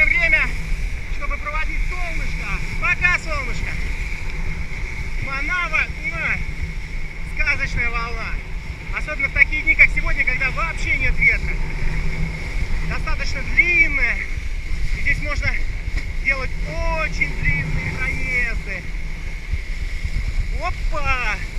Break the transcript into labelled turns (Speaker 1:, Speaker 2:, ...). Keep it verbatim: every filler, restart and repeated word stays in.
Speaker 1: самое время, чтобы проводить солнышко. Пока, солнышко. Манава, на, сказочная волна. Особенно в такие дни, как сегодня, когда вообще нет ветра. Достаточно длинная. И здесь можно делать очень длинные проезды. Опа!